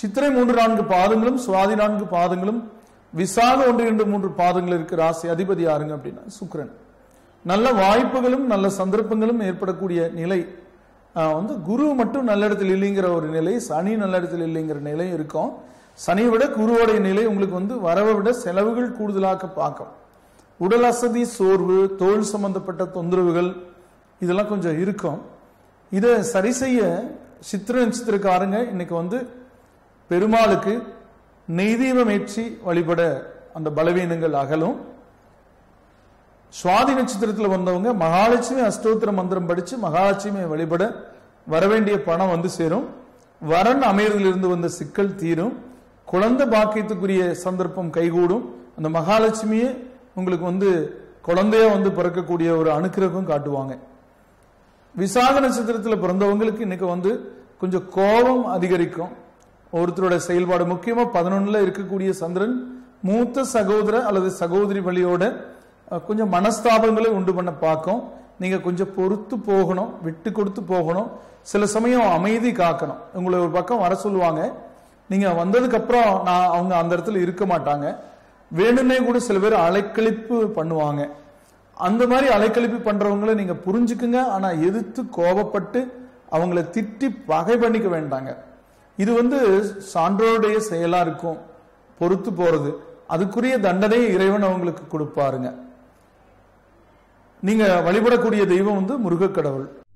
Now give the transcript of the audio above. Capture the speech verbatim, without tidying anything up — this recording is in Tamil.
சித்திரை மூன்று நான்கு பாதங்களும் சுவாதி நான்கு பாதங்களும் விசாக ஒன்று இரண்டு மூன்று பாதங்கள் இருக்கு. ராசி அதிபதி யாருங்க அப்படின்னா சுக்கிரன். நல்ல வாய்ப்புகளும் நல்ல சந்தர்ப்பங்களும் ஏற்படக்கூடிய நிலை வந்து குரு மட்டும் நல்ல இடத்துல இல்லைங்கிற ஒரு நிலை, சனி நல்ல இடத்துல இல்லைங்கிற நிலை இருக்கும். சனியை விட குருவோடைய நிலை உங்களுக்கு வந்து வரவை விட செலவுகள் கூடுதலாக பார்க்கும். உடல் அசதி, சோர்வு, தோல் சம்பந்தப்பட்ட தொந்தரவுகள் இதெல்லாம் கொஞ்சம் இருக்கும். இதை சரி செய்ய சித்திர நட்சத்திரக்காரங்க இன்னைக்கு வந்து பெருமாளுக்கு நெய்தீபம் ஏற்றி வழிபட அந்த பலவீனங்கள் அகலும். சுவாதி நட்சத்திரத்தில் வந்தவங்க மகாலட்சுமி அஷ்டோத்திர மந்திரம் படிச்சு மகாலட்சுமியை வழிபட வரவேண்டிய பணம் வந்து சேரும். வரன் அமையதிலிருந்து வந்த சிக்கல் தீரும். குழந்தை பாக்கியத்துக்குரிய சந்தர்ப்பம் கைகூடும். அந்த மகாலட்சுமியே உங்களுக்கு வந்து குழந்தைய வந்து பிறக்கக்கூடிய ஒரு அனுக்கிரகம் காட்டுவாங்க. விசாக நட்சத்திரத்தில் பிறந்தவங்களுக்கு இன்னைக்கு வந்து கொஞ்சம் கோபம் அதிகரிக்கும். ஒருத்தரோட செயல்பாடு முக்கியமா பதினொன்னுல இருக்கக்கூடிய சந்திரன் மூத்த சகோதர அல்லது சகோதரி வழியோட கொஞ்சம் மனஸ்தாபங்களை உண்டு பண்ண பார்க்கும். நீங்க கொஞ்சம் பொறுத்து போகணும், விட்டு கொடுத்து போகணும். சில சமயம் அமைதி காக்கணும். உங்களை ஒரு பக்கம் வர சொல்லுவாங்க, நீங்க வந்ததுக்கு அப்புறம் நான் அவங்க அந்த இடத்துல இருக்க மாட்டாங்க. வேணும்னே கூட சில பேர் அலைக்கழிப்பு பண்ணுவாங்க. அந்த மாதிரி அலைக்கழிப்பு பண்றவங்களை நீங்க புரிஞ்சுக்குங்க. ஆனா எதிர்த்து கோபப்பட்டு அவங்கள திட்டி பகை பண்ணிக்க வேண்டாங்க. இது வந்து சான்றோருடைய செயலா இருக்கும். பொறுத்து போறது அதுக்குரிய தண்டனையை இறைவன் அவங்களுக்கு கொடுப்பாருங்க. நீங்க வழிபடக்கூடிய தெய்வம் வந்து முருகக் கடவுள்.